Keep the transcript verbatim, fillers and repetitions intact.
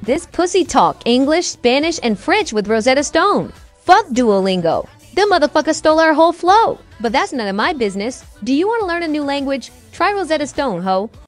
This pussy talk English, Spanish, and French with Rosetta Stone. Fuck Duolingo. Them motherfuckers stole our whole flow. But that's none of my business. Do you want to learn a new language? Try Rosetta Stone, ho.